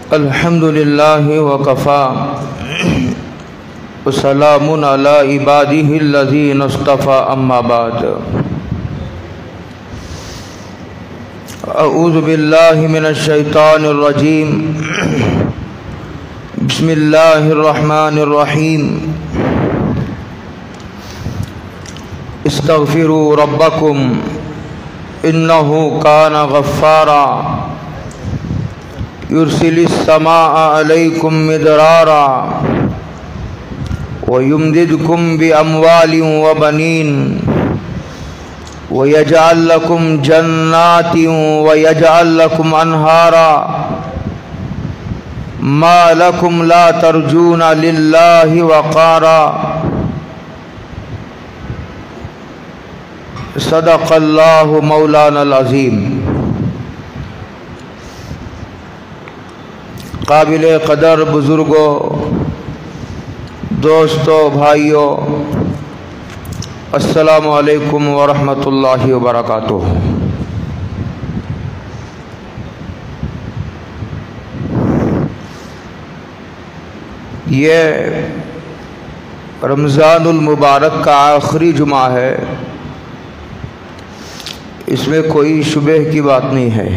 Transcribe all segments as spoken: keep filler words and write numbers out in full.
الحمد للہ وکفا وسلام علی عبادہ الذین اصطفى اما بعد اعوذ باللہ من الشیطان الرجیم بسم اللہ الرحمن الرحیم استغفروا ربکم انہ کان غفارا یرسل السماء علیکم مدرارا ویمددکم باموال وبنین ویجعل لکم جنات ویجعل لکم انہارا ما لکم لا ترجون للہ وقارا صدق اللہ مولانا العظیم۔ قابل قدر بزرگوں، دوستوں، بھائیوں، السلام علیکم ورحمۃ اللہ وبرکاتہ۔ یہ رمضان المبارک کا آخری جمعہ ہے، اس میں کوئی شبہ کی بات نہیں ہے،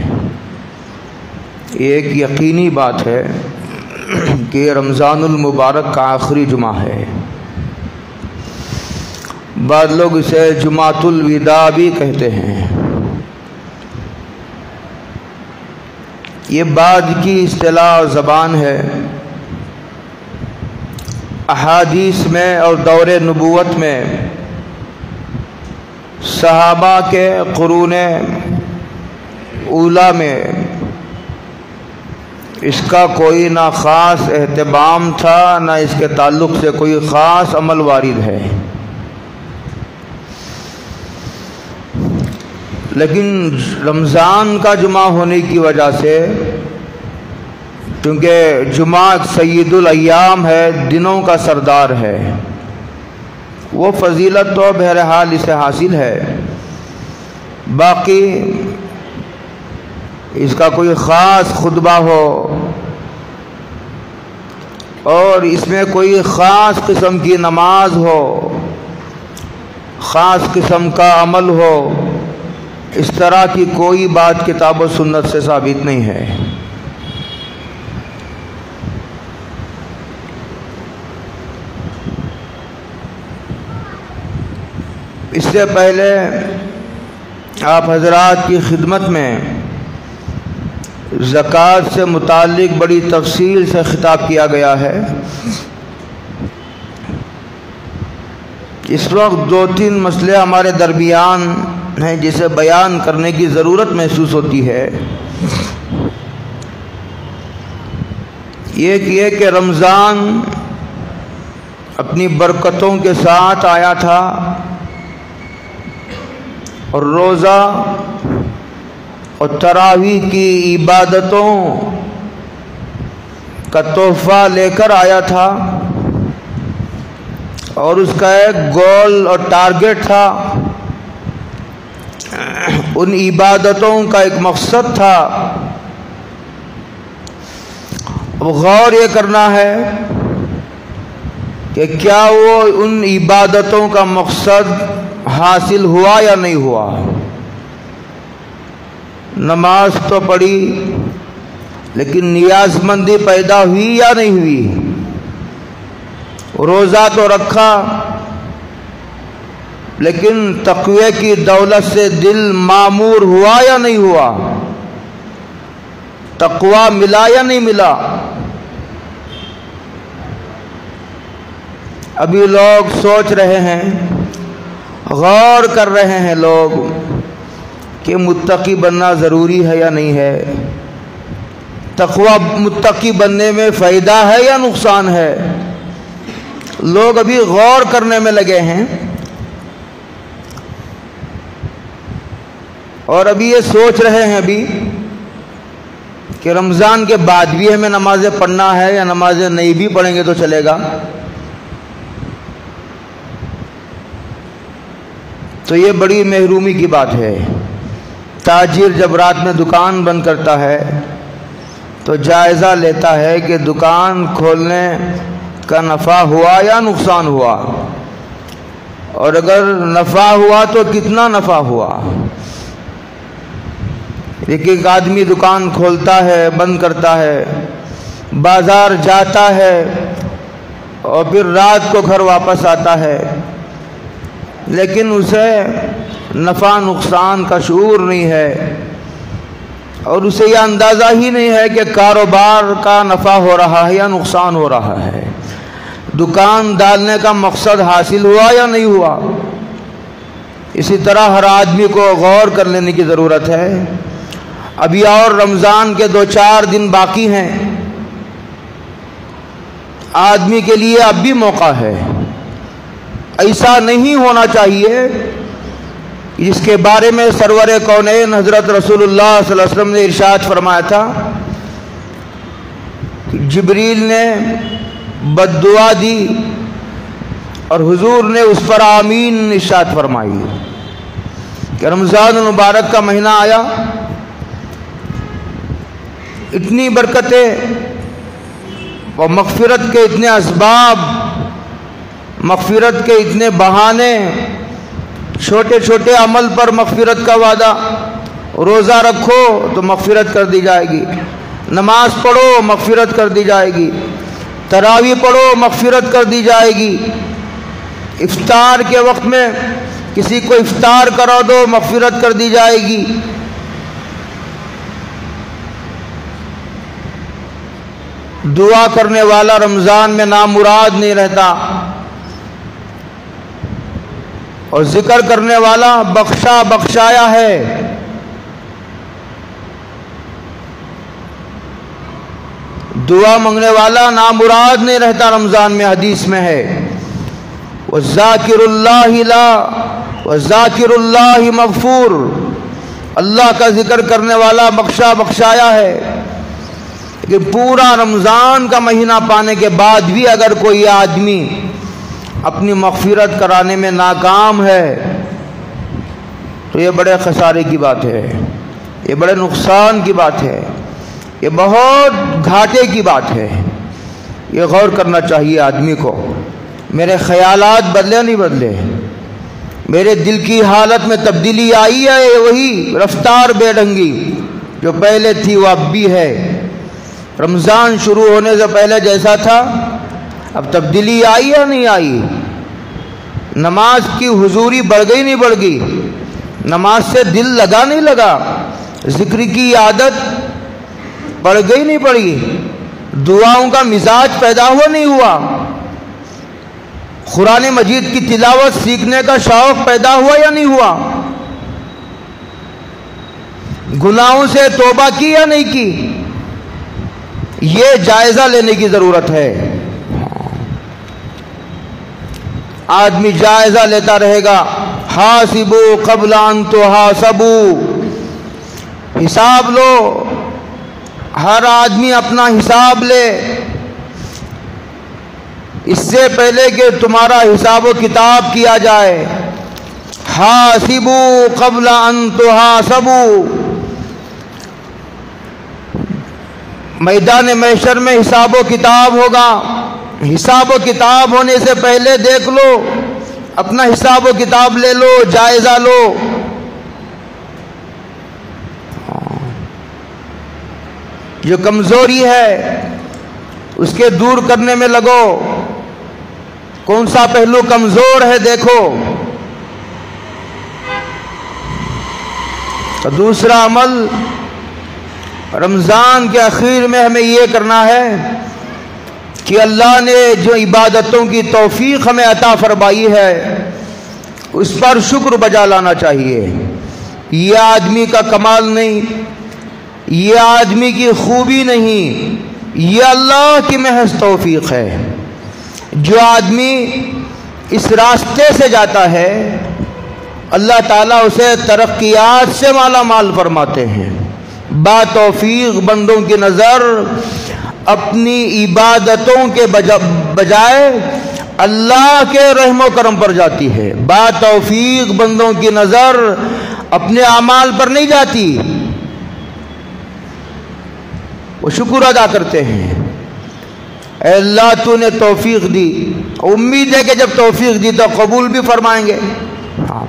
یہ ایک یقینی بات ہے کہ یہ رمضان المبارک کا آخری جمعہ ہے۔ بعض لوگ اسے جمعۃ الوداع بھی کہتے ہیں۔ یہ بعد کی اصطلاح اور زبان ہے۔ احادیث میں اور دور نبوت میں صحابہ کے قرون اولیٰ میں اس کا کوئی نہ خاص اہتمام تھا، نہ اس کے تعلق سے کوئی خاص عمل وارد ہے، لیکن رمضان کا جمعہ ہونے کی وجہ سے، کیونکہ جمعہ سید الایام ہے، دنوں کا سردار ہے، وہ فضیلت تو بہرحال اسے حاصل ہے، باقی اس کا کوئی خاص خطبہ ہو اور اس میں کوئی خاص قسم کی نماز ہو، خاص قسم کا عمل ہو، اس طرح کی کوئی بات کتاب و سنت سے ثابت نہیں ہے۔ اس سے پہلے آپ حضرات کی خدمت میں زکوٰۃ سے متعلق بڑی تفصیل سے خطاب کیا گیا ہے۔ اس وقت دو تین مسئلے ہمارے درمیان ہیں جسے بیان کرنے کی ضرورت محسوس ہوتی ہے۔ ایک یہ کہ رمضان اپنی برکتوں کے ساتھ آیا تھا اور روزہ اور تراویح کی عبادتوں کا تحفہ لے کر آیا تھا، اور اس کا ایک گول اور ٹارگٹ تھا، ان عبادتوں کا ایک مقصد تھا۔ اب غور یہ کرنا ہے کہ کیا وہ ان عبادتوں کا مقصد حاصل ہوا یا نہیں ہوا۔ نماز تو پڑھی، لیکن نیاز مندی پیدا ہوئی یا نہیں ہوئی۔ روزہ تو رکھا، لیکن تقوی کی دولت سے دل معمور ہوا یا نہیں ہوا، تقوی ملا یا نہیں ملا۔ ابھی لوگ سوچ رہے ہیں، غور کر رہے ہیں لوگ کہ متقی بننا ضروری ہے یا نہیں ہے، تقوی متقی بننے میں فائدہ ہے یا نقصان ہے۔ لوگ ابھی غور کرنے میں لگے ہیں، اور ابھی یہ سوچ رہے ہیں ابھی کہ رمضان کے بعد بھی ہمیں نمازیں پڑھنا ہے یا نمازیں نہیں بھی پڑھیں گے تو چلے گا۔ تو یہ بڑی محرومی کی بات ہے۔ تاجر جب رات میں دکان بند کرتا ہے تو جائزہ لیتا ہے کہ دکان کھولنے کا نفع ہوا یا نقصان ہوا، اور اگر نفع ہوا تو کتنا نفع ہوا۔ ایک ایک آدمی دکان کھولتا ہے، بند کرتا ہے، بازار جاتا ہے اور پھر رات کو گھر واپس آتا ہے، لیکن اسے نفع نقصان کا شعور نہیں ہے، اور اسے یہ اندازہ ہی نہیں ہے کہ کاروبار کا نفع ہو رہا ہے یا نقصان ہو رہا ہے، دکان ڈالنے کا مقصد حاصل ہوا یا نہیں ہوا۔ اسی طرح ہر آدمی کو غور کر لینے کی ضرورت ہے۔ ابھی اور رمضان کے دو چار دن باقی ہیں، آدمی کے لیے اب بھی موقع ہے۔ ایسا نہیں ہونا چاہیے جس کے بارے میں سرور کونین حضرت رسول اللہ صلی اللہ علیہ وسلم نے ارشاد فرمایا تھا کہ جبریل نے بد دعا دی اور حضور نے اس پر آمین ارشاد فرمائی کہ رمضان المبارک کا مہینہ آیا، اتنی برکتیں اور مغفرت کے اتنے اسباب، مغفرت کے اتنے بہانے، چھوٹے چھوٹے عمل پر مغفرت کا وعدہ، روزہ رکھو تو مغفرت کر دی جائے گی، نماز پڑھو مغفرت کر دی جائے گی، تراویح پڑھو مغفرت کر دی جائے گی، افطار کے وقت میں کسی کو افطار کرا دو مغفرت کر دی جائے گی۔ دعا کرنے والا رمضان میں نامراد نہیں رہتا، اور ذکر کرنے والا بخشا بخشایا ہے۔ دعا مانگنے والا نامراد نہیں رہتا رمضان میں، حدیث میں ہے وَذَاكِرُ اللَّهِ لَا وَذَاكِرُ اللَّهِ مَغْفُورٌ، اللہ کا ذکر کرنے والا بخشا بخشایا ہے۔ کہ پورا رمضان کا مہینہ پانے کے بعد بھی اگر کوئی آدمی اپنی مغفرت کرانے میں ناکام ہے تو یہ بڑے خسارے کی بات ہے، یہ بڑے نقصان کی بات ہے، یہ بہت گھاٹے کی بات ہے۔ یہ غور کرنا چاہیے آدمی کو، میرے خیالات بدلے نہیں بدلے، میرے دل کی حالت میں تبدیلی آئی ہے، وہی رفتار بے ڈھنگی جو پہلے تھی وہ اب بھی ہے۔ رمضان شروع ہونے سے پہلے جیسا تھا اب تبدیلی آئی یا نہیں آئی؟ نماز کی حضوری بڑھ گئی نہیں بڑھ گئی؟ نماز سے دل لگا نہیں لگا؟ ذکر کی عادت بڑھ گئی نہیں بڑھی؟ دعاؤں کا مزاج پیدا ہوا نہیں ہوا؟ قرآن مجید کی تلاوت سیکھنے کا شوق پیدا ہوا یا نہیں ہوا؟ گناہوں سے توبہ کی یا نہیں کی؟ یہ جائزہ لینے کی ضرورت ہے۔ آدمی جائزہ لیتا رہے گا، حاسبوا قبل ان تحاسبوا، حساب لو، ہر آدمی اپنا حساب لے اس سے پہلے کہ تمہارا حساب و کتاب کیا جائے۔ حاسبوا قبل ان تحاسبوا، میدان محشر میں حساب و کتاب ہوگا، حساب و کتاب ہونے سے پہلے دیکھ لو، اپنا حساب و کتاب لے لو، جائزہ لو۔ جو کمزوری ہے اس کے دور کرنے میں لگو، کون سا پہلو کمزور ہے دیکھو۔ اور دوسرا عمل رمضان کے اخیر میں ہمیں یہ کرنا ہے کہ اللہ نے جو عبادتوں کی توفیق ہمیں عطا فرمائی ہے اس پر شکر بجا لانا چاہیے۔ یہ آدمی کا کمال نہیں، یہ آدمی کی خوبی نہیں، یہ اللہ کی محض توفیق ہے۔ جو آدمی اس راستے سے جاتا ہے اللہ تعالیٰ اسے ترقیات سے مالا مال فرماتے ہیں۔ با توفیق بندوں کی نظر اپنی عبادتوں کے بجائے اللہ کے رحم و کرم پر جاتی ہے۔ با توفیق بندوں کی نظر اپنے اعمال پر نہیں جاتی۔ وہ شکر ادا کرتے ہیں، اے اللہ تو نے توفیق دی، امید ہے کہ جب توفیق دی تو قبول بھی فرمائیں گے۔ ہاں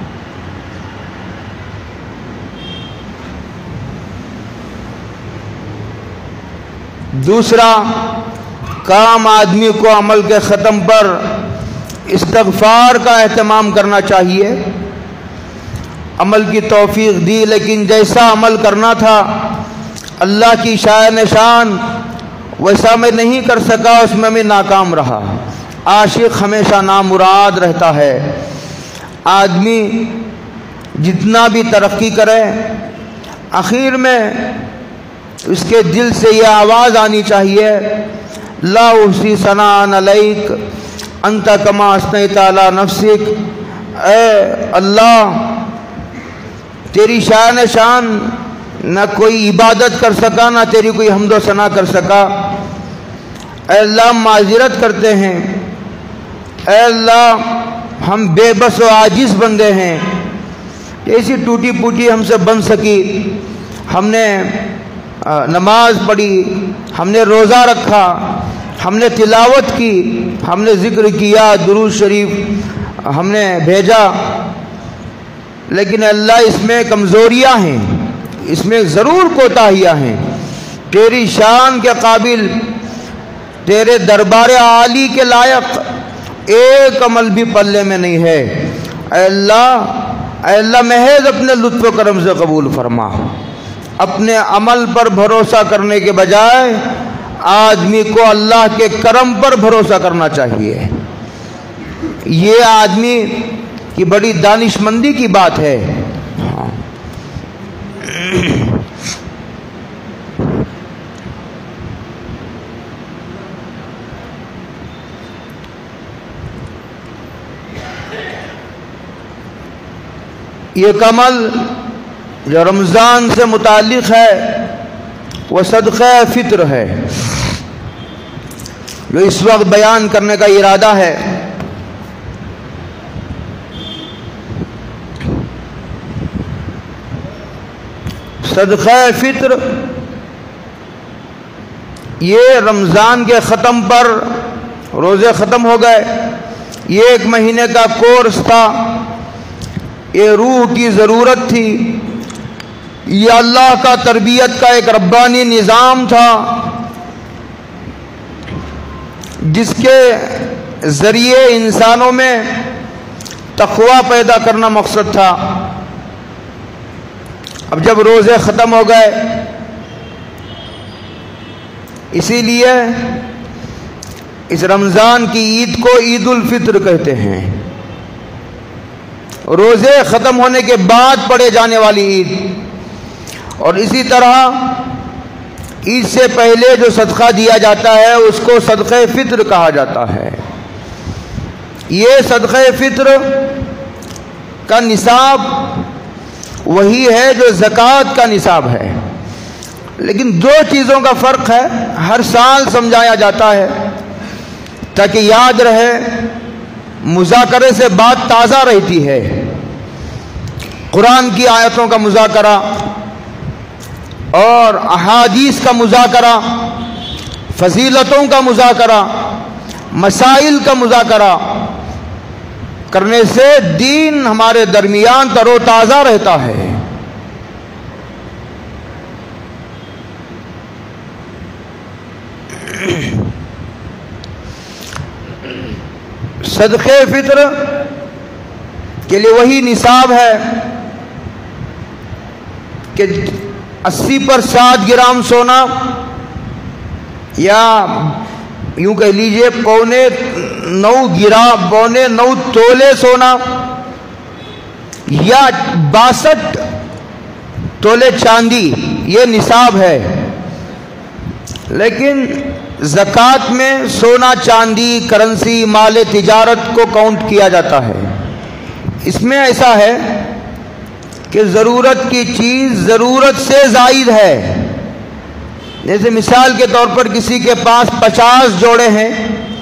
دوسرا کام آدمی کو عمل کے ختم پر استغفار کا اہتمام کرنا چاہیے۔ عمل کی توفیق دی لیکن جیسا عمل کرنا تھا اللہ کی شان نشان ویسا میں نہیں کر سکا، اس میں میں ناکام رہا۔ عاشق ہمیشہ نامراد رہتا ہے۔ آدمی جتنا بھی ترقی کرے آخر میں اس کے دل سے یہ آواز آنی چاہیے، لا احصی ثناء علیک انت کما اثنیت علی نفسک، اے اللہ تیری شان شان نہ کوئی عبادت کر سکا، نہ تیری کوئی حمد و ثنا کر سکا۔ اے اللہ معذرت کرتے ہیں، اے اللہ ہم بے بس و عاجز بندے ہیں، ایسی ٹوٹی پوٹی ہم سے بن سکی، ہم نے نماز پڑھی، ہم نے روزہ رکھا، ہم نے تلاوت کی، ہم نے ذکر کیا، درود شریف ہم نے بھیجا، لیکن اللہ اس میں کمزوریاں ہیں، اس میں ضرور کوتاہیاں ہیں۔ تیری شان کے قابل، تیرے دربار عالی کے لائق ایک عمل بھی پلے میں نہیں ہے۔ اے اللہ اے اللہ محض اپنے لطف و کرم سے قبول فرما۔ اپنے عمل پر بھروسہ کرنے کے بجائے آدمی کو اللہ کے کرم پر بھروسہ کرنا چاہیے۔ یہ آدمی کی بڑی دانش مندی کی بات ہے۔ یہ عمل جو رمضان سے متعلق ہے وہ صدقہ فطر ہے، جو اس وقت بیان کرنے کا ارادہ ہے۔ صدقہ فطر یہ رمضان کے ختم پر، روزے ختم ہو گئے، یہ ایک مہینے کا کورس تھا، یہ روح کی ضرورت تھی، یہ اللہ کا تربیت کا ایک ربانی نظام تھا جس کے ذریعے انسانوں میں تقوی پیدا کرنا مقصد تھا۔ اب جب روزے ختم ہو گئے، اسی لیے اس رمضان کی عید کو عید الفطر کہتے ہیں، روزے ختم ہونے کے بعد پڑھے جانے والی عید۔ اور اسی طرح عید سے پہلے جو صدقہ دیا جاتا ہے اس کو صدقہ فطر کہا جاتا ہے۔ یہ صدقہ فطر کا نصاب وہی ہے جو زکوٰۃ کا نصاب ہے، لیکن دو چیزوں کا فرق ہے، ہر سال سمجھایا جاتا ہے تاکہ یاد رہے، مذاکرے سے بات تازہ رہتی ہے۔ قرآن کی آیتوں کا مذاکرہ اور احادیث کا مذاکرہ، فضیلتوں کا مذاکرہ، مسائل کا مذاکرہ کرنے سے دین ہمارے درمیان تر و تازہ رہتا ہے۔ صدقہ فطر کے لیے وہی نصاب ہے کہ اسی پر سات گرام سونا، یا یوں کہہ لیجئے پونے نو گرام پونے نو تولے سونا، یا باسٹھ تولے چاندی، یہ نصاب ہے۔ لیکن زکوٰۃ میں سونا، چاندی، کرنسی، مال تجارت کو کاؤنٹ کیا جاتا ہے۔ اس میں ایسا ہے کہ ضرورت کی چیز ضرورت سے زائد ہے۔ جیسے مثال کے طور پر کسی کے پاس پچاس جوڑے ہیں،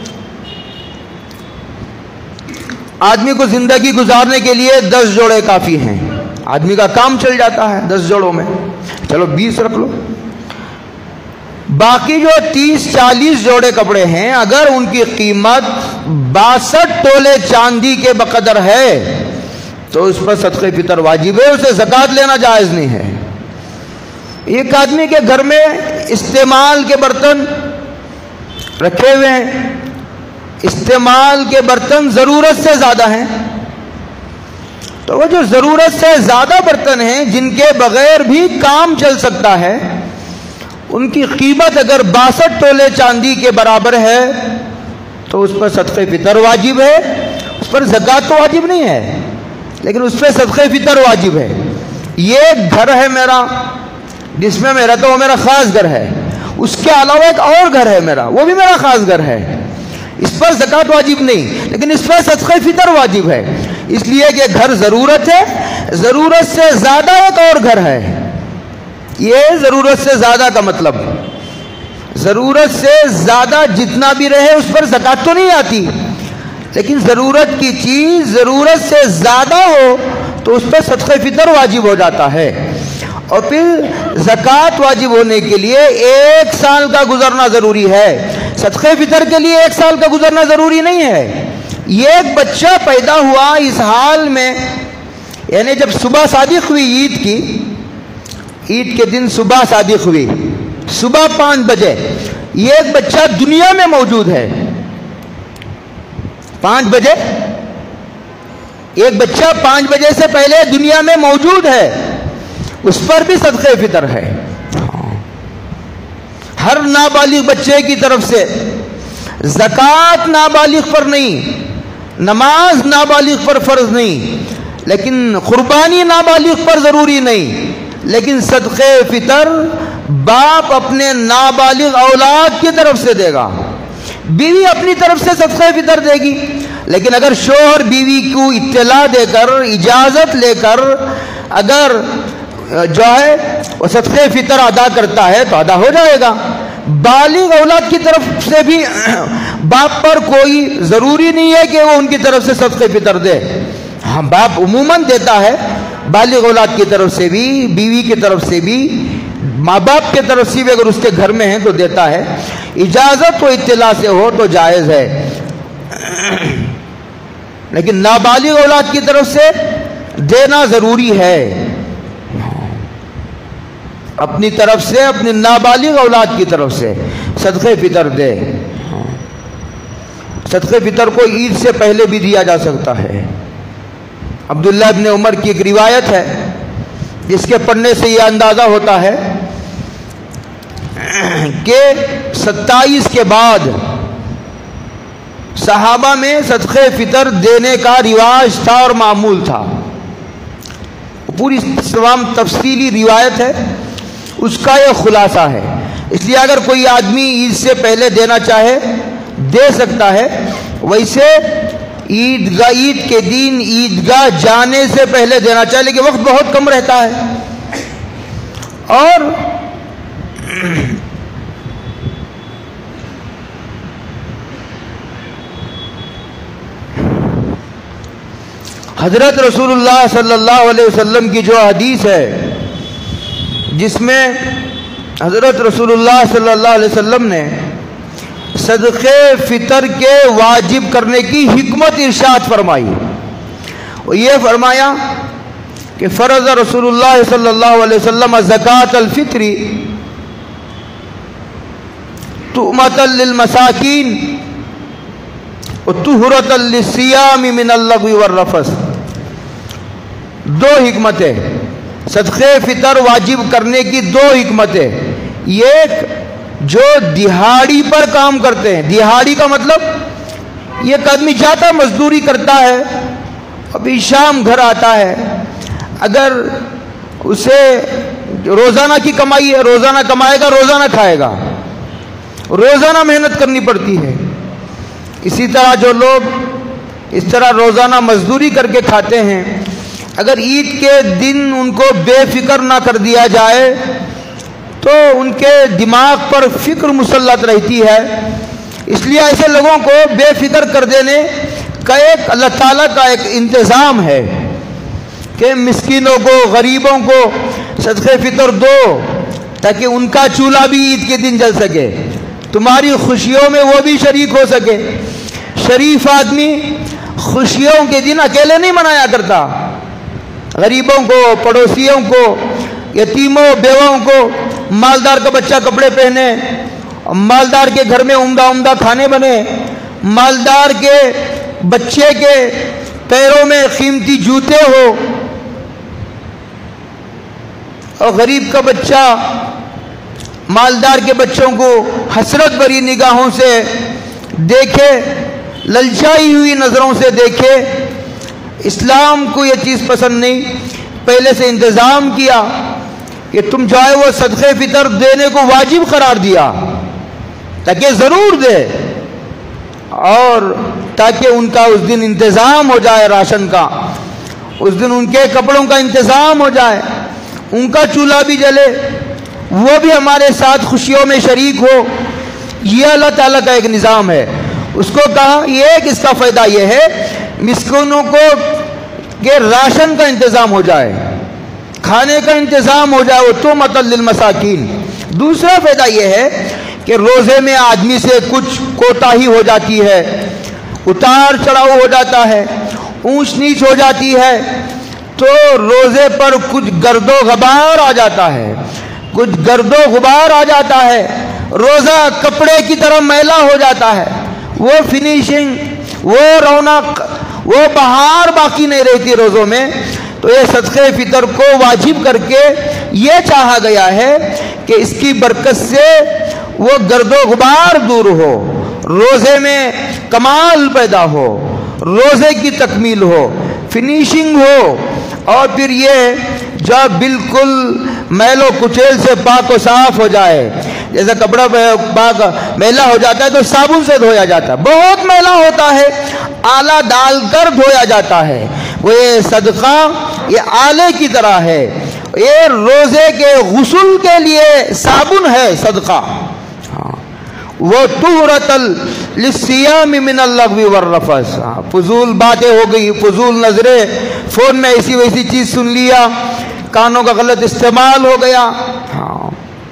آدمی کو زندگی گزارنے کے لیے دس جوڑے کافی ہیں، آدمی کا کام چل جاتا ہے دس جوڑوں میں، چلو بیس رکھ لو۔ باقی جو تیس چالیس جوڑے کپڑے ہیں اگر ان کی قیمت باسٹھ تولے چاندی کے بقدر ہے تو اس پر صدقہ فطر واجب ہے، اسے زکوٰۃ لینا جائز نہیں ہے۔ ایک آدمی کے گھر میں استعمال کے برتن رکھے ہوئے ہیں، استعمال کے برتن ضرورت سے زیادہ ہیں، تو وہ جو ضرورت سے زیادہ برتن ہیں جن کے بغیر بھی کام چل سکتا ہے، ان کی قیمت اگر باسٹھ تولے چاندی کے برابر ہے تو اس پر صدقہ فطر واجب ہے۔ اس پر زکوٰۃ تو واجب نہیں ہے لیکن اس پہ صدقہ فطر واجب ہے۔ یہ گھر ہے میرا جس میں میں رہتا ہوں، وہ میرا خاص گھر ہے، اس کے علاوہ ایک اور گھر ہے میرا، وہ بھی میرا خاص گھر ہے، اس پر زکوٰۃ واجب نہیں لیکن اس پر صدقہ فطر واجب ہے، اس لیے کہ گھر ضرورت ہے، ضرورت سے زیادہ ایک اور گھر ہے۔ یہ ضرورت سے زیادہ کا مطلب ضرورت سے زیادہ جتنا بھی رہے اس پر زکوٰۃ تو نہیں آتی، لیکن ضرورت کی چیز ضرورت سے زیادہ ہو تو اس پر صدقہ فطر واجب ہو جاتا ہے۔ اور پھر زکوٰۃ واجب ہونے کے لیے ایک سال کا گزرنا ضروری ہے، صدقہ فطر کے لیے ایک سال کا گزرنا ضروری نہیں ہے۔ یہ ایک بچہ پیدا ہوا اس حال میں، یعنی جب صبح صادق ہوئی عید کی، عید کے دن صبح صادق ہوئی، صبح پانچ بجے یہ ایک بچہ دنیا میں موجود ہے، پانچ بجے ایک بچہ پانچ بجے سے پہلے دنیا میں موجود ہے، اس پر بھی صدقہ فطر ہے۔ ہر نابالغ بچے کی طرف سے زکوٰۃ نابالغ پر نہیں، نماز نابالغ پر فرض نہیں، لیکن قربانی نابالغ پر ضروری نہیں، لیکن صدقہ فطر باپ اپنے نابالغ اولاد کی طرف سے دے گا، بیوی اپنی طرف سے صدقہ فطر دے گی، لیکن اگر شوہر بیوی کو اطلاع دے کر اجازت لے کر اگر جو ہے وہ صدقہ فطر ادا کرتا ہے تو ادا ہو جائے گا۔ بالغ اولاد کی طرف سے بھی باپ پر کوئی ضروری نہیں ہے کہ وہ ان کی طرف سے صدقہ فطر دے، ہاں باپ عموماً دیتا ہے، بالغ اولاد کی طرف سے بھی، بیوی کی طرف سے بھی، ماں باپ کی طرف سے بھی اگر اس کے گھر میں ہیں تو دیتا ہے، اجازت و اطلاع سے ہو تو جائز ہے، لیکن نابالغ اولاد کی طرف سے دینا ضروری ہے، اپنی طرف سے اپنی نابالغ اولاد کی طرف سے صدقہ فطر دے۔ صدقہ فطر کو عید سے پہلے بھی دیا جا سکتا ہے۔ عبداللہ ابن عمر کی ایک روایت ہے جس کے پڑھنے سے یہ اندازہ ہوتا ہے کہ ستائیس کے بعد صحابہ میں صدقہ فطر دینے کا رواج تھا اور معمول تھا۔ پوری تمام تفصیلی روایت ہے، اس کا یہ خلاصہ ہے، اس لیے اگر کوئی آدمی عید سے پہلے دینا چاہے دے سکتا ہے۔ ویسے عیدگاہ عید کے دن عیدگاہ جانے سے پہلے دینا چاہے، لیکن وقت بہت کم رہتا ہے، اور حضرت رسول اللہ صلی اللہ علیہ وسلم کی جو حدیث ہے جس میں حضرت رسول اللہ صلی اللہ علیہ وسلم نے صدقے فطر کے واجب کرنے کی حکمت ارشاد فرمائی، وہ یہ فرمایا کہ فرض رسول اللہ صلی اللہ علیہ وسلم زکوٰۃ الفطر طعمۃ للمساکین وطہرۃ للصیام من اللغو والرفث۔ دو حکمتیں صدقے فطر واجب کرنے کی، دو حکمتیں، ایک جو دہاڑی پر کام کرتے ہیں، دہاڑی کا مطلب یہ ایک آدمی جاتا مزدوری کرتا ہے، ابھی شام گھر آتا ہے، اگر اسے روزانہ کی کمائی ہے، روزانہ کمائے گا، روزانہ کھائے گا، روزانہ محنت کرنی پڑتی ہے۔ اسی طرح جو لوگ اس طرح روزانہ مزدوری کر کے کھاتے ہیں، اگر عید کے دن ان کو بے فکر نہ کر دیا جائے تو ان کے دماغ پر فکر مسلط رہتی ہے، اس لیے ایسے لوگوں کو بے فکر کر دینے کا ایک اللہ تعالیٰ کا ایک انتظام ہے کہ مسکینوں کو، غریبوں کو صدقہ فطر دو تاکہ ان کا چولہا بھی عید کے دن جل سکے، تمہاری خوشیوں میں وہ بھی شریک ہو سکے۔ شریف آدمی خوشیوں کے دن اکیلے نہیں منایا کرتا، غریبوں کو، پڑوسیوں کو، یتیموں، بیواؤں کو، مالدار کا بچہ کپڑے پہنے، مالدار کے گھر میں عمدہ عمدہ کھانے بنے، مالدار کے بچے کے پیروں میں قیمتی جوتے ہو، اور غریب کا بچہ مالدار کے بچوں کو حسرت بھری نگاہوں سے دیکھے، للچائی ہوئی نظروں سے دیکھے۔ اسلام کو یہ چیز پسند نہیں، پہلے سے انتظام کیا کہ تم جو ہے وہ صدقے فطر دینے کو واجب قرار دیا تاکہ ضرور دے، اور تاکہ ان کا اس دن انتظام ہو جائے، راشن کا اس دن ان کے کپڑوں کا انتظام ہو جائے، ان کا چولہا بھی جلے، وہ بھی ہمارے ساتھ خوشیوں میں شریک ہو۔ یہ اللہ تعالیٰ کا ایک نظام ہے۔ اس کو کہا یہ کہ اس کا فائدہ یہ ہے مسکینوں کو کہ راشن کا انتظام ہو جائے، کھانے کا انتظام ہو جائے، وہ تو مطلب للمساکین۔ دوسرا فائدہ یہ ہے کہ روزے میں آدمی سے کچھ کوتاہی ہو جاتی ہے، اتار چڑھاؤ ہو جاتا ہے، اونچ نیچ ہو جاتی ہے، تو روزے پر کچھ گرد و غبار آ جاتا ہے، کچھ گرد و غبار آ جاتا ہے، روزہ کپڑے کی طرح میلا ہو جاتا ہے، وہ فنیشنگ، وہ رونق، وہ بہار باقی نہیں رہتی روزوں میں۔ تو یہ صدقے فطر کو واجب کر کے یہ چاہا گیا ہے کہ اس کی برکت سے وہ گرد و غبار دور ہو، روزے میں کمال پیدا ہو، روزے کی تکمیل ہو، فنیشنگ ہو، اور پھر یہ جو بالکل میل و کچیل سے پاک و صاف ہو جائے۔ جیسا کپڑا پاک میلا ہو جاتا ہے تو صابن سے دھویا جاتا ہے، بہت میلا ہوتا ہے، آلہ ڈال کر دھویا جاتا ہے، وہ یہ صدقہ یہ آلے کی طرح ہے، یہ روزے کے غسل کے لیے صابن ہے صدقہ۔ وہ طہرۃ للصیام من اللغو والرفث، فضول باتیں ہو گئی، فضول نظریں، فون میں ایسی ویسی چیز سن لیا، کانوں کا غلط استعمال ہو گیا۔ ہاں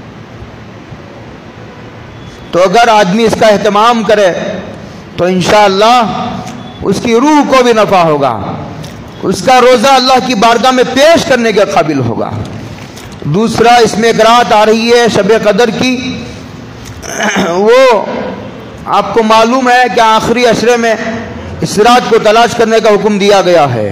تو اگر آدمی اس کا اہتمام کرے تو انشاءاللہ اس کی روح کو بھی نفع ہوگا، اس کا روزہ اللہ کی بارگاہ میں پیش کرنے کے قابل ہوگا۔ دوسرا، اس میں ایک رات آ رہی ہے شب قدر کی، وہ آپ کو معلوم ہے کہ آخری عشرے میں اس رات کو تلاش کرنے کا حکم دیا گیا ہے،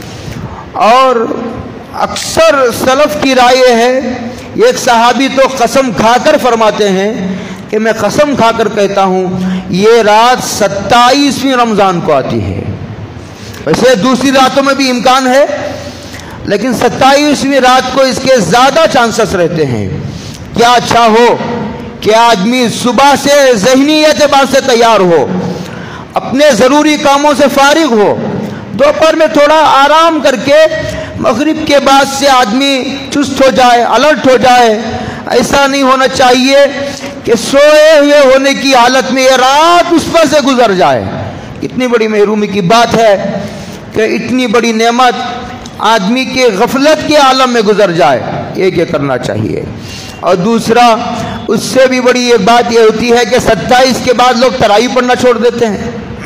اور اکثر سلف کی رائے ہے، ایک صحابی تو قسم کھا کر فرماتے ہیں کہ میں قسم کھا کر کہتا ہوں یہ رات ستائیسویں رمضان کو آتی ہے۔ ویسے دوسری راتوں میں بھی امکان ہے، لیکن ستائیسویں رات کو اس کے زیادہ چانسز رہتے ہیں۔ کیا اچھا ہو کہ آدمی صبح سے ذہنی اعتبار سے تیار ہو، اپنے ضروری کاموں سے فارغ ہو، دوپہر میں تھوڑا آرام کر کے مغرب کے بعد سے آدمی چست ہو جائے، الرٹ ہو جائے۔ ایسا نہیں ہونا چاہیے کہ سوئے ہوئے ہونے کی حالت میں یہ رات اس پر سے گزر جائے۔ کتنی بڑی محرومی کی بات ہے کہ اتنی بڑی نعمت آدمی کے غفلت کے عالم میں گزر جائے، یہ کیا کرنا چاہیے۔ اور دوسرا، اس سے بھی بڑی ایک بات یہ ہوتی ہے کہ ستائیس کے بعد لوگ تراویح پڑھنا چھوڑ دیتے ہیں۔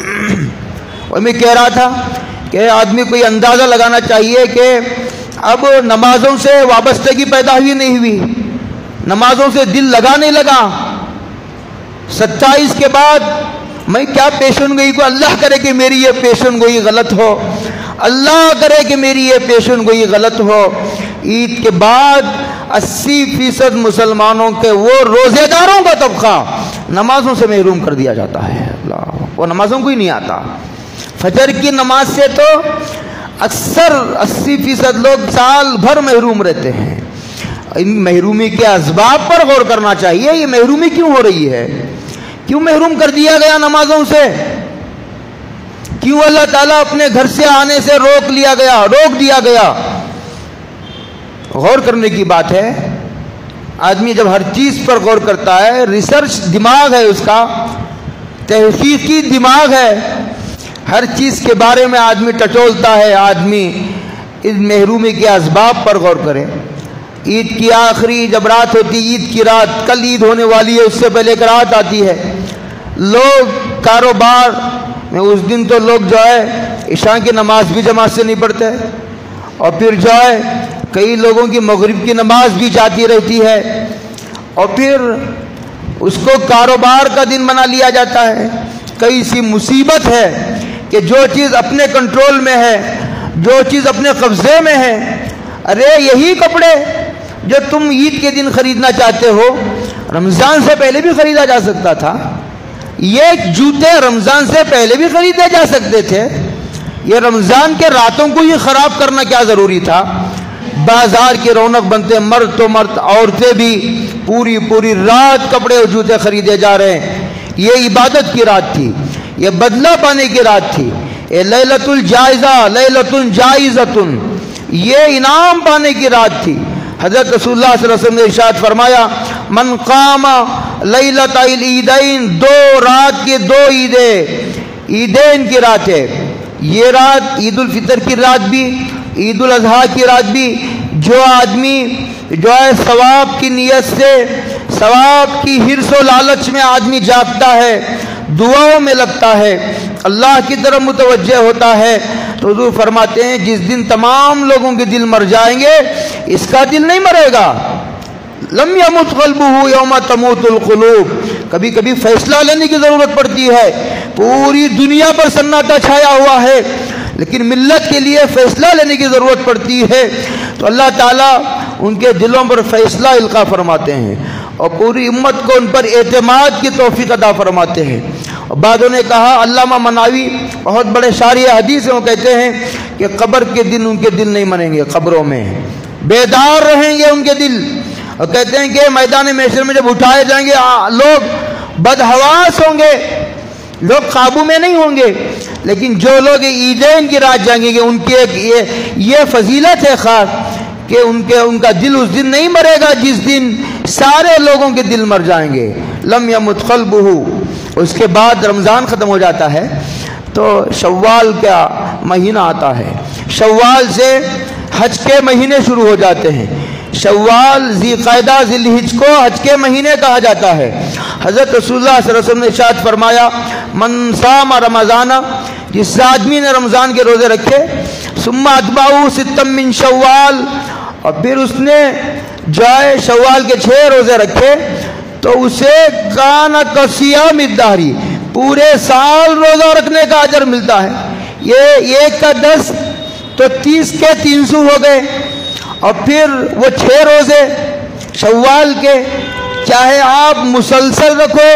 اور میں کہہ رہا تھا کہ آدمی کو یہ اندازہ لگانا چاہیے کہ اب نمازوں سے وابستگی پیدا ہوئی نہیں ہوئی، نمازوں سے دل لگا نہیں لگا۔ ستائیس کے بعد میں کیا پیشن گوئی کو، اللہ کرے کہ میری یہ پیشن گوئی غلط ہو، اللہ کرے کہ میری یہ پیشن گوئی غلط ہو۔ عید کے بعد اسی فیصد مسلمانوں کے وہ روزے داروں کا طبقہ نمازوں سے محروم کر دیا جاتا ہے، اللہ وہ نمازوں کو ہی نہیں آتا۔ فجر کی نماز سے تو اکثر اسی فیصد لوگ سال بھر محروم رہتے ہیں۔ ان محرومی کے اسباب پر غور کرنا چاہیے، یہ محرومی کیوں ہو رہی ہے، کیوں محروم کر دیا گیا نمازوں سے، کیوں اللہ تعالیٰ اپنے گھر سے آنے سے روک لیا گیا، روک دیا گیا۔ غور کرنے کی بات ہے۔ آدمی جب ہر چیز پر غور کرتا ہے، ریسرچ دماغ ہے اس کا، تحقیقی دماغ ہے، ہر چیز کے بارے میں آدمی ٹٹولتا ہے، آدمی اس محرومی کے اسباب پر غور کرے۔ عید کی آخری جب رات ہوتی، عید کی رات، کل عید ہونے والی ہے، اس سے پہلے ایک رات آتی ہے، لوگ کاروبار میں اس دن تو لوگ جو ہے عشاء کی نماز بھی جماعت سے نہیں پڑھتے، اور پھر جو ہے کئی لوگوں کی مغرب کی نماز بھی جاتی رہتی ہے، اور پھر اس کو کاروبار کا دن بنا لیا جاتا ہے۔ کئی سی مصیبت ہے کہ جو چیز اپنے کنٹرول میں ہے، جو چیز اپنے قبضے میں ہے، ارے یہی کپڑے جو تم عید کے دن خریدنا چاہتے ہو رمضان سے پہلے بھی خریدا جا سکتا تھا، یہ جوتے رمضان سے پہلے بھی خریدے جا سکتے تھے، یہ رمضان کے راتوں کو ہی خراب کرنا کیا ضروری تھا؟ بازار کی رونق بنتے، مرد تو مرد، عورتیں بھی پوری پوری رات کپڑے اور جوتے خریدے جا رہے ہیں۔ یہ عبادت کی رات تھی، یہ بدلہ پانے کی رات تھی، یہ لیلۃ الجائزہ، لیلۃ جائزۃ، یہ انعام پانے کی رات تھی۔ حضرت رسول اللہ صلی اللہ علیہ وسلم نے ارشاد فرمایا، من قام لیلۃ العیدین، دو رات کی دو عیدیں، عیدین کی رات ہے یہ رات، عید الفطر کی رات بھی، عید الاضحیٰ کی رات بھی، جو آدمی جو ہے ثواب کی نیت سے، ثواب کی حرص و لالچ میں آدمی جاگتا ہے، دعاؤں میں لگتا ہے، اللہ کی طرف متوجہ ہوتا ہے، تو حضور فرماتے ہیں جس دن تمام لوگوں کے دل مر جائیں گے اس کا دل نہیں مرے گا۔ لم یمت قلبہ یوم تموت القلوب، کبھی کبھی فیصلہ لینے کی ضرورت پڑتی ہے، پوری دنیا پر سناٹا چھایا ہوا ہے لیکن ملت کے لیے فیصلہ لینے کی ضرورت پڑتی ہے، تو اللہ تعالیٰ ان کے دلوں پر فیصلہ القا فرماتے ہیں اور پوری امت کو ان پر اعتماد کی توفیق عطا فرماتے ہیں۔ اور بعضوں نے کہا، علامہ مناوی بہت بڑے شارح حدیث ہیں، وہ کہتے ہیں کہ قبر کے دن ان کے دل نہیں مریں گے، قبروں میں بیدار رہیں گے ان کے دل، اور کہتے ہیں کہ میدان محشر میں جب اٹھائے جائیں گے لوگ بدحواس ہوں گے، لوگ قابو میں نہیں ہوں گے، لیکن جو لوگ عیدین کی رات جائیں گے ان کی ایک یہ یہ فضیلت ہے خاص کہ ان کے ان کا دل اس دن نہیں مرے گا جس دن سارے لوگوں کے دل مر جائیں گے۔ لم یمت قلبہ۔ اس کے بعد رمضان ختم ہو جاتا ہے تو شوال کا مہینہ آتا ہے، شوال سے حج کے مہینے شروع ہو جاتے ہیں، شوال، ذی قعدہ، ذی الحج کو حج کے مہینے کہا جاتا ہے۔ حضرت رسول اللہ صلی اللہ علیہ وسلم نے ارشاد فرمایا، من صام رمضان، جس آدمی نے رمضان کے روزے رکھے، ثم اتبعہ ستا من شوال، اور پھر اس نے جائے شوال کے چھ روزے رکھے، تو اسے کان کصیام الدہر، پورے سال روزہ رکھنے کا اجر ملتا ہے۔ یہ ایک کا دس تو تیس کے تین سو ہو گئے، اور پھر وہ چھ روزے شوال کے، چاہے آپ مسلسل رکھو،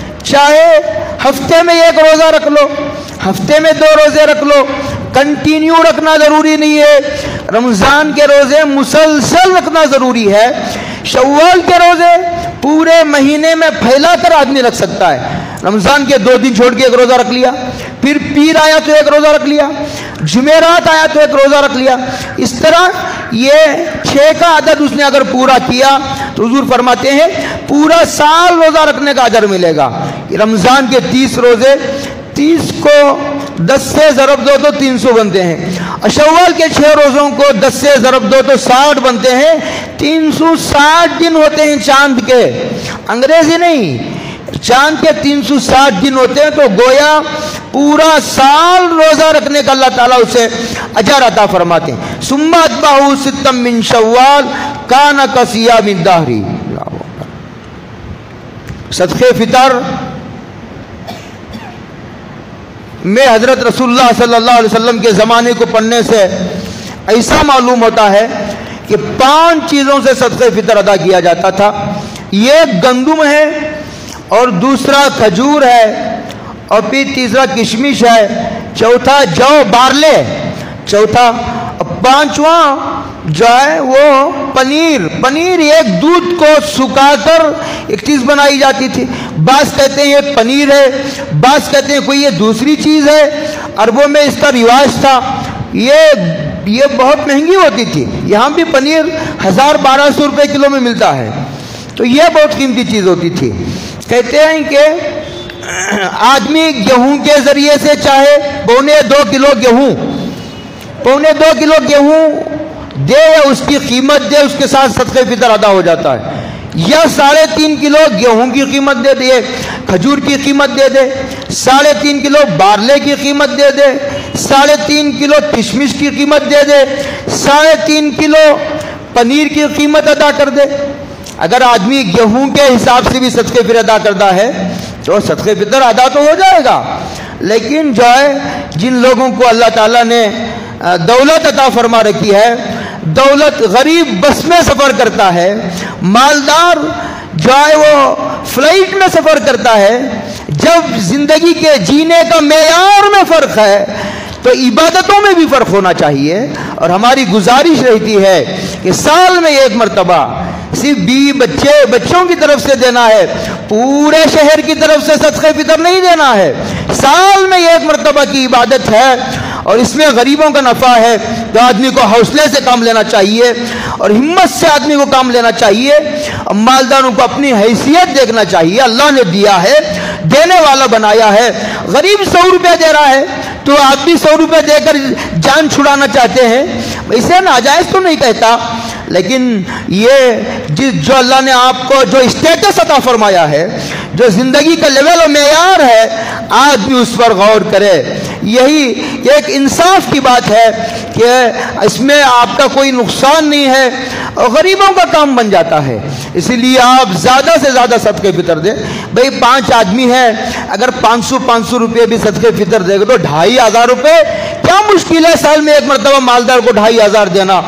چاہے ہفتے میں ایک روزہ رکھ لو، ہفتے میں دو روزے رکھ لو، کنٹینیو رکھنا ضروری نہیں ہے، رمضان کے روزے مسلسل رکھنا ضروری ہے۔ شوال کے روزے پورے مہینے میں پھیلا کر آدمی رکھ سکتا ہے، رمضان کے دو دن چھوڑ کے ایک روزہ رکھ لیا، پھر پیر آیا تو ایک روزہ رکھ لیا، جمعرات آیا تو ایک روزہ رکھ لیا، اس طرح یہ چھ کا عدد اس نے اگر پورا کیا تو حضور فرماتے ہیں پورا سال روزہ رکھنے کا اجر ملے گا۔ رمضان کے تیس روزے، تیس کو دس سے ضرب دو تو تین سو بنتے ہیں، شوال کے چھ روزوں کو دس سے ضرب دو تو ساٹھ بنتے ہیں، تین سو ساٹھ دن ہوتے ہیں چاند کے، انگریزی نہیں، چاند کے تین سو ساٹھ دن ہوتے ہیں، تو گویا پورا سال روزہ رکھنے کا اللہ تعالیٰ اسے اجر عطا فرماتے ہیں۔ ثم اتبعہ ستا من شوال کان کصیام الدہر۔ صدقہ فطر میں حضرت رسول اللہ صلی اللہ علیہ وسلم کے زمانے کو پڑھنے سے ایسا معلوم ہوتا ہے کہ پانچ چیزوں سے صدقہ فطر ادا کیا جاتا تھا۔ یہ گندم ہے، اور دوسرا کھجور ہے، اور پھر تیسرا کشمش ہے، چوتھا جو بارلے، چوتھا، پانچواں جو ہے وہ پنیر۔ پنیر ایک دودھ کو سکھا کر ایک چیز بنائی جاتی تھی، بعض کہتے ہیں یہ پنیر ہے، بعض کہتے ہیں کوئی یہ دوسری چیز ہے، عربوں میں اس کا رواج تھا، یہ یہ بہت مہنگی ہوتی تھی، یہاں بھی پنیر ہزار بارہ سو روپے کلو میں ملتا ہے، تو یہ بہت قیمتی چیز ہوتی تھی۔ کہتے ہیں کہ آدمی گیہوں کے ذریعے سے چاہے پونے دو کلو گیہوں پونے دو کلو گیہوں دے یا اس کی قیمت دے، اس کے ساتھ صدقہ فطر ادا ہو جاتا ہے۔ یا ساڑھے تین کلو گیہوں کی قیمت دے دے، کھجور کی قیمت دے دے، ساڑھے تین کلو بارلے کی قیمت دے دے، ساڑھے تین کلو کشمش کی قیمت دے دے، ساڑھے تین کلو پنیر کی قیمت ادا کر دے۔ اگر آدمی گیہوں کے حساب سے بھی صدقہ فطر ادا کرتا ہے تو صدقہ فطر ادا تو ہو جائے گا، لیکن جو ہے جن لوگوں کو اللہ تعالیٰ نے دولت عطا فرما رکھی ہے، دولت غریب بس میں سفر کرتا ہے، مالدار جو ہے وہ فلائٹ میں سفر کرتا ہے، جب زندگی کے جینے کا معیار میں فرق ہے تو عبادتوں میں بھی فرق ہونا چاہیے۔ اور ہماری گزارش رہتی ہے کہ سال میں ایک مرتبہ صرف بیوی بچے بچوں کی طرف سے دینا ہے، پورے شہر کی طرف سے صدقہ فطر نہیں دینا ہے، سال میں ایک مرتبہ کی عبادت ہے اور اس میں غریبوں کا نفع ہے، تو آدمی کو حوصلے سے کام لینا چاہیے اور ہمت سے آدمی کو کام لینا چاہیے۔ اور مالداروں کو اپنی حیثیت دیکھنا چاہیے، اللہ نے دیا ہے، دینے والا بنایا ہے۔ غریب سو روپے دے رہا ہے تو آپ بھی سو روپے دے کر جان چھڑانا چاہتے ہیں، اسے ناجائز تو نہیں کہتا، لیکن یہ جس جو اللہ نے آپ کو جو اسٹیٹس عطا فرمایا ہے، جو زندگی کا لیول و معیار ہے، آدمی اس پر غور کرے۔ یہی ایک انصاف کی بات ہے کہ اس میں آپ کا کوئی نقصان نہیں ہے اور غریبوں کا کام بن جاتا ہے، اسی لیے آپ زیادہ سے زیادہ صدقہ فطر دیں۔ بھئی پانچ آدمی ہیں، اگر پانچ سو پانچ سو روپے بھی صدقہ فطر دے گا تو ڈھائی ہزار روپے کیا مشکل ہے سال میں ایک مرتبہ مالدار کو ڈھائی ہزار دینا؟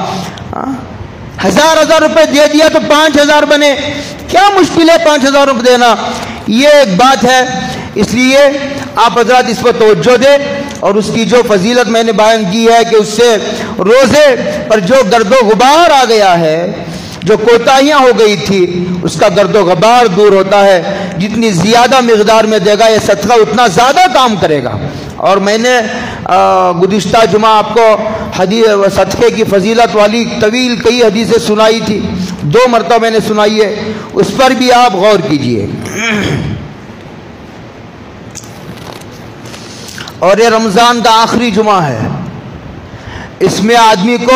ہزار ہزار روپے دے دیا تو پانچ ہزار بنے، کیا مشکل ہے پانچ ہزار روپے دینا؟ یہ ایک بات ہے، اس لیے آپ حضرات اس پر توجہ دیں۔ اور اس کی جو فضیلت میں نے بیان کی ہے کہ اس سے روزے پر جو گرد و غبار آ گیا ہے، جو کوتاہیاں ہو گئی تھی، اس کا گرد و غبار دور ہوتا ہے۔ جتنی زیادہ مقدار میں دے گا یہ صدقہ اتنا زیادہ کام کرے گا۔ اور میں نے گزشتہ جمعہ آپ کو حدیث صدقے کی فضیلت والی طویل کئی حدیثیں سنائی تھی، دو مرتبہ میں نے سنائی ہے، اس پر بھی آپ غور کیجئے۔ اور یہ رمضان کا آخری جمعہ ہے، اس میں آدمی کو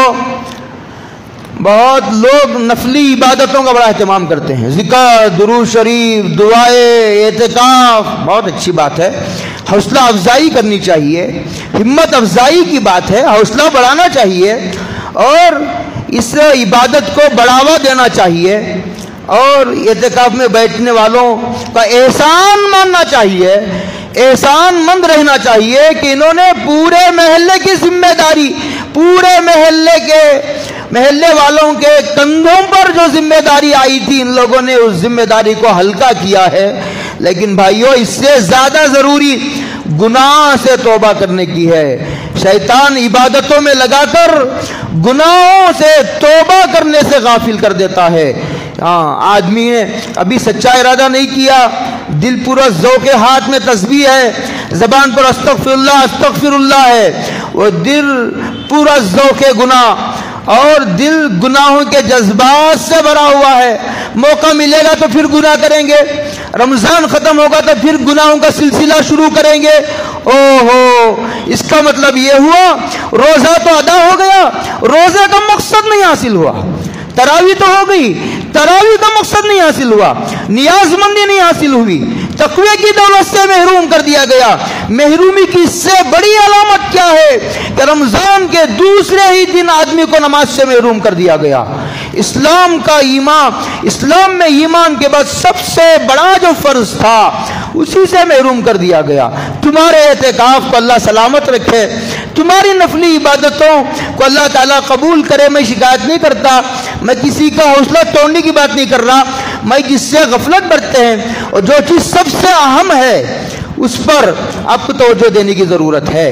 بہت لوگ نفلی عبادتوں کا بڑا اہتمام کرتے ہیں، ذکر، درود شریف، دعائیں، اعتکاف، بہت اچھی بات ہے، حوصلہ افزائی کرنی چاہیے، ہمت افزائی کی بات ہے، حوصلہ بڑھانا چاہیے اور اس عبادت کو بڑھاوا دینا چاہیے اور اعتکاف میں بیٹھنے والوں کا احسان ماننا چاہیے، احسان مند رہنا چاہیے کہ انہوں نے پورے محلے کی ذمہ داری، پورے محلے کے محلے والوں کے کندھوں پر جو ذمہ داری آئی تھی، ان لوگوں نے اس ذمہ داری کو ہلکا کیا ہے۔ لیکن بھائیو، اس سے زیادہ ضروری گناہ سے توبہ کرنے کی ہے۔ شیطان عبادتوں میں لگا کر گناہوں سے توبہ کرنے سے غافل کر دیتا ہے۔ ہاں، آدمی نے ابھی سچا ارادہ نہیں کیا، دل پورا ذوق ہاتھ میں تسبیح ہے، زبان پر استغفر اللہ استغفر اللہ ہے، وہ دل پورا ذوق گناہ اور دل گناہوں کے جذبات سے بھرا ہوا ہے۔ موقع ملے گا تو پھر گناہ کریں گے، رمضان ختم ہوگا تو پھر گناہوں کا سلسلہ شروع کریں گے۔ او ہو، اس کا مطلب یہ ہوا روزہ تو ادا ہو گیا، روزے کا مقصد نہیں حاصل ہوا، تراویح تو ہو گئی، تراویح کا مقصد نہیں حاصل ہوا، نیاز مندی نہیں حاصل ہوئی، تقوی کی دولت سے محروم کر دیا گیا۔ محرومی کی اس سے بڑی علامت کیا ہے کہ رمضان کے دوسرے ہی دن آدمی کو نماز سے محروم کر دیا گیا۔ اسلام کا ایمان، اسلام میں ایمان کے بعد سب سے بڑا جو فرض تھا اسی سے محروم کر دیا گیا۔ تمہارے اعتکاف کو اللہ سلامت رکھے، تمہاری نفلی عبادتوں کو اللہ تعالیٰ قبول کرے۔ میں شکایت نہیں کرتا، میں کسی کا حوصلہ توڑنے کی بات نہیں کر رہا، میں جس سے غفلت برتے ہیں اور جو چیز سب سے اہم ہے اس پر آپ کو توجہ دینے کی ضرورت ہے۔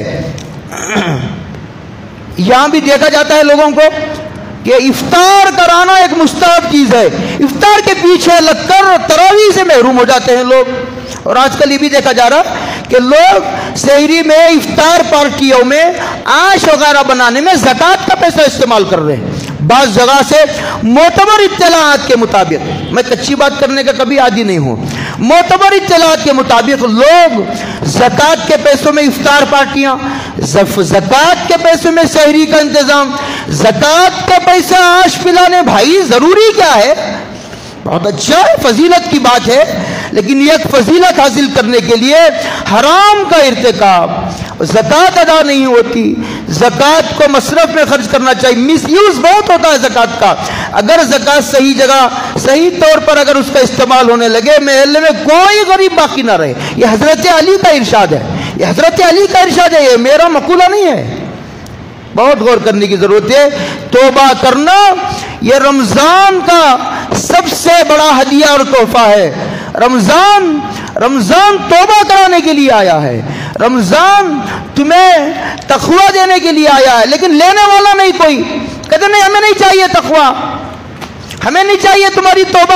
یہاں بھی دیکھا جاتا ہے لوگوں کو کہ افطار کرانا ایک مستحب چیز ہے، افطار کے پیچھے لگ کر تراویح سے محروم ہو جاتے ہیں لوگ۔ اور آج کل یہ بھی دیکھا جا رہا کہ لوگ سحری میں، افطار پارٹیوں میں، عاش وغیرہ بنانے میں زکوٰۃ کا پیسہ استعمال کر رہے ہیں۔ بعض جگہ سے معتبر اطلاعات کے مطابق، میں کچی بات کرنے کا کبھی عادی نہیں ہوں، معتبر اطلاعات کے مطابق لوگ زکوٰۃ کے پیسوں میں افطار پارٹیاں، زکوٰۃ کے پیسوں میں سحری کا انتظام، زکوٰۃ کا پیسہ آش پلانے، بھائی ضروری کیا ہے؟ بہت اچھا ہے، فضیلت کی بات ہے، لیکن یہ فضیلت حاصل کرنے کے لیے حرام کا ارتکاب، زکوٰۃ ادا نہیں ہوتی، زکوٰۃ کو مصرف میں خرچ کرنا چاہیے، مس یوز بہت ہوتا ہے زکوٰۃ کا۔ اگر زکوٰۃ صحیح جگہ صحیح طور پر اگر اس کا استعمال ہونے لگے، محلے میں کوئی غریب باقی نہ رہے۔ یہ حضرت علی کا ارشاد ہے، یہ حضرت علی کا ارشاد ہے، یہ میرا مقولہ نہیں ہے۔ بہت غور کرنے کی ضرورت ہے۔ توبہ کرنا یہ رمضان کا سب سے بڑا ہدیہ اور تحفہ ہے۔ رمضان رمضان توبہ کرانے کے لیے آیا ہے، رمضان تمہیں تقویٰ دینے کے لیے آیا ہے، لیکن لینے والا نہیں کوئی۔ کہتے نہیں ہمیں نہیں چاہیے تقویٰ، ہمیں نہیں چاہیے تمہاری توبہ۔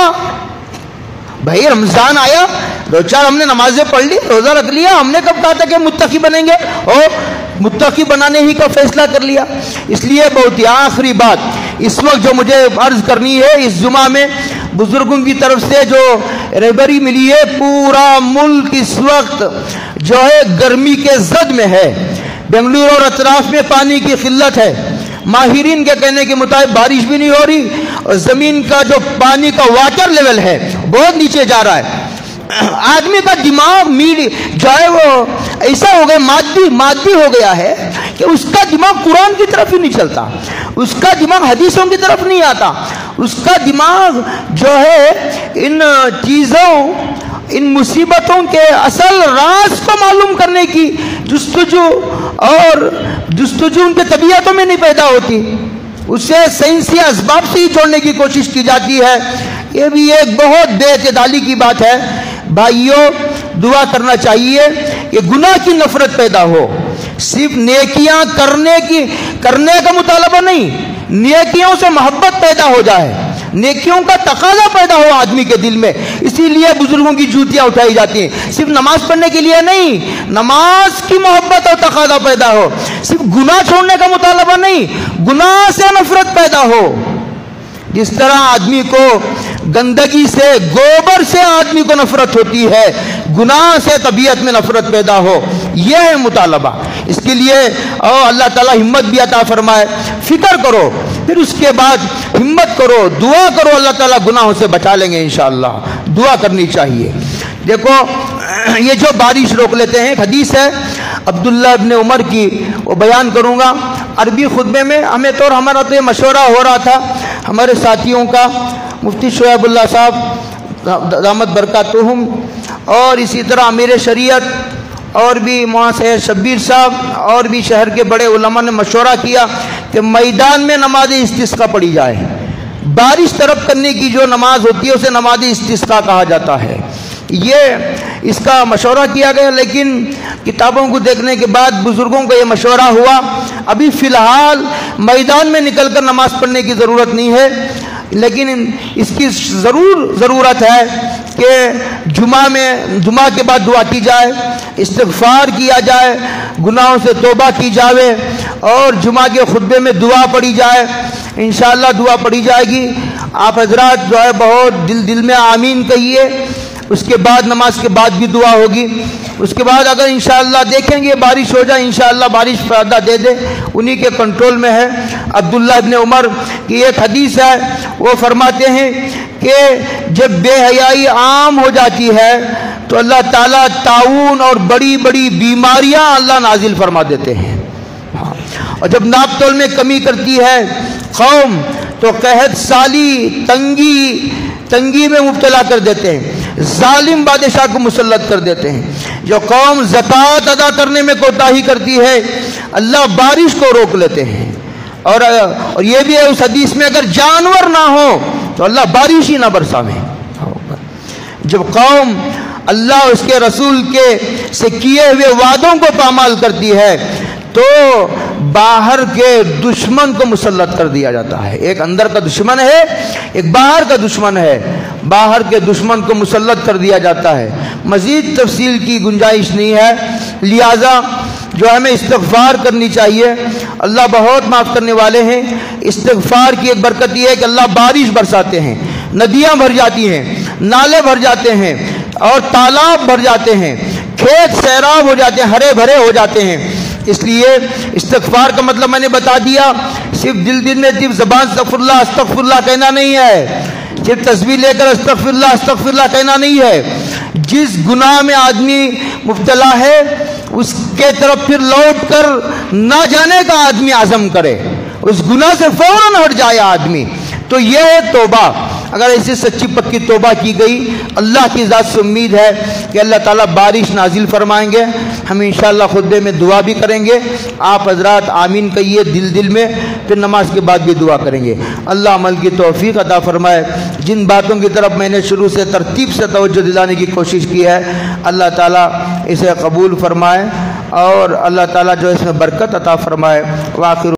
بھائی رمضان آیا، دو چار ہم نے نمازیں پڑھ لی، روزہ رکھ لیا، ہم نے کب کہا تھا کہ متقی بنیں گے؟ اور متقی بنانے ہی کا فیصلہ کر لیا۔ اس لیے بہت ہی آخری بات اس وقت جو مجھے عرض کرنی ہے، اس جمعہ میں بزرگوں کی طرف سے جو رہبری ملی ہے، پورا ملک اس وقت جو ہے گرمی کے زد میں ہے، بنگلور اور اطراف میں پانی کی قلت ہے، ماہرین کے کہنے کے مطابق بارش بھی نہیں ہو رہی، اور زمین کا جو پانی کا واٹر لیول ہے بہت نیچے جا رہا ہے۔ آدمی کا دماغ میڈ جو ہے وہ ایسا ہو گیا، مادی مادی ہو گیا ہے کہ اس کا دماغ قرآن کی طرف ہی نہیں چلتا، اس کا دماغ حدیثوں کی طرف نہیں آتا، اس کا دماغ جو ہے ان چیزوں ان مصیبتوں کے اصل راز کو معلوم کرنے کی جستجو اور جستجو ان کے طبیعتوں میں نہیں پیدا ہوتی، اسے سائنسی اسباب سے ہی چھوڑنے کی کوشش کی جاتی ہے۔ یہ بھی ایک بہت بے اعتدالی کی بات ہے۔ بھائیوں دعا کرنا چاہیے کہ گناہ کی نفرت پیدا ہو، صرف نیکیاں کرنے کی کرنے کا مطالبہ نہیں، نیکیوں سے محبت پیدا ہو جائے، نیکیوں کا تقاضا پیدا ہو آدمی کے دل میں۔ اسی لیے بزرگوں کی جوتیاں اٹھائی جاتی ہیں، صرف نماز پڑھنے کے لیے نہیں، نماز کی محبت اور تقاضا پیدا ہو، صرف گناہ چھوڑنے کا مطالبہ نہیں، گناہ سے نفرت پیدا ہو۔ جس طرح آدمی کو گندگی سے، گوبر سے آدمی کو نفرت ہوتی ہے، گناہ سے طبیعت میں نفرت پیدا ہو، یہ ہے مطالبہ۔ اس کے لیے او اللہ تعالیٰ ہمت بھی عطا فرمائے، فکر کرو، پھر اس کے بعد ہمت کرو، دعا کرو، اللہ تعالیٰ گناہوں سے بچا لیں گے انشاءاللہ۔ دعا کرنی چاہیے۔ دیکھو یہ جو بارش روک لیتے ہیں، ایک حدیث ہے عبداللہ ابن عمر کی، وہ بیان کروں گا عربی خطبے میں۔ ہمیں تو ہمارا تو یہ مشورہ ہو رہا تھا ہمارے ساتھیوں کا، مفتی شعیب اللہ صاحب دامت برکاتہم، اور اسی طرح امیر شریعت اور بھی مولانا سید شبیر صاحب اور بھی شہر کے بڑے علماء نے مشورہ کیا کہ میدان میں نماز استسقاء پڑھی جائے۔ بارش طلب کرنے کی جو نماز ہوتی ہے اسے نماز استسقاء کہا جاتا ہے۔ یہ اس کا مشورہ کیا گیا، لیکن کتابوں کو دیکھنے کے بعد بزرگوں کا یہ مشورہ ہوا ابھی فی الحال میدان میں نکل کر نماز پڑھنے کی ضرورت نہیں ہے، لیکن اس کی ضرور ضرورت ہے کہ جمعہ میں جمعہ کے بعد دعا کی جائے، استغفار کیا جائے، گناہوں سے توبہ کی جائے، اور جمعہ کے خطبے میں دعا پڑھی جائے۔ انشاءاللہ دعا پڑھی جائے گی۔ آپ حضرات جو ہے بہت دل دل میں آمین کہیے۔ اس کے بعد نماز کے بعد بھی دعا ہوگی۔ اس کے بعد اگر انشاءاللہ دیکھیں گے بارش ہو جائے، انشاءاللہ بارش فائدہ دے دے، انہی کے کنٹرول میں ہے۔ عبداللہ ابن عمر کی ایک حدیث ہے، وہ فرماتے ہیں کہ جب بے حیائی عام ہو جاتی ہے تو اللہ تعالیٰ طاعون اور بڑی بڑی بیماریاں اللہ نازل فرما دیتے ہیں، اور جب ناپ تول میں کمی کرتی ہے قوم تو قحط سالی، تنگی تنگی میں مبتلا کر دیتے ہیں، ظالم بادشاہ کو مسلط کر دیتے ہیں۔ جو قوم زکوٰۃ ادا کرنے میں کوتاہی کرتی ہے اللہ بارش کو روک لیتے ہیں، اور اور یہ بھی ہے اس حدیث میں اگر جانور نہ ہو تو اللہ بارش ہی نہ برساوے۔ جب قوم اللہ اس کے رسول کے سے کیے ہوئے وعدوں کو پامال کرتی ہے تو باہر کے دشمن کو مسلط کر دیا جاتا ہے۔ ایک اندر کا دشمن ہے، ایک باہر کا دشمن ہے، باہر کے دشمن کو مسلط کر دیا جاتا ہے۔ مزید تفصیل کی گنجائش نہیں ہے، لہذا جو ہمیں استغفار کرنی چاہیے۔ اللہ بہت معاف کرنے والے ہیں۔ استغفار کی ایک برکت یہ ہے کہ اللہ بارش برساتے ہیں، ندیاں بھر جاتی ہیں، نالے بھر جاتے ہیں، اور تالاب بھر جاتے ہیں، کھیت سیراب ہو جاتے ہیں، ہرے بھرے ہو جاتے ہیں۔ اس لیے استغفار کا مطلب میں نے بتا دیا، صرف دل دل میں صرف زبان استغفر اللہ استغفر اللہ کہنا نہیں ہے، صرف تسبیح لے کر استغفر اللہ استغفر اللہ کہنا نہیں ہے۔ جس گناہ میں آدمی مبتلا ہے اس کے طرف پھر لوٹ کر نہ جانے کا آدمی عزم کرے، اس گناہ سے فوراً ہٹ جائے آدمی، تو یہ ہے توبہ۔ اگر ایسی سچی پکی توبہ کی گئی، اللہ کی ذات سے امید ہے کہ اللہ تعالیٰ بارش نازل فرمائیں گے۔ ہم انشاءاللہ خطبے میں دعا بھی کریں گے، آپ حضرات آمین کہیے دل دل میں، پھر نماز کے بعد بھی دعا کریں گے۔ اللہ عمل کی توفیق عطا فرمائے۔ جن باتوں کی طرف میں نے شروع سے ترتیب سے توجہ دلانے کی کوشش کی ہے، اللہ تعالیٰ اسے قبول فرمائے اور اللہ تعالیٰ جو اس میں برکت عطا فرمائے۔ وآخر